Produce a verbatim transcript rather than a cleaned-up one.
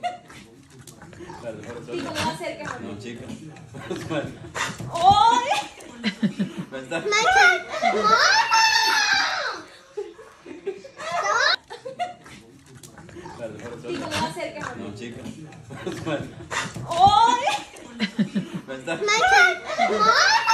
Tipo, no acerques a mí. No, chica. ¡Ay! ¿Me está? Tipo, no acerques a mí. No, chica. ¡Ay! ¿Me está?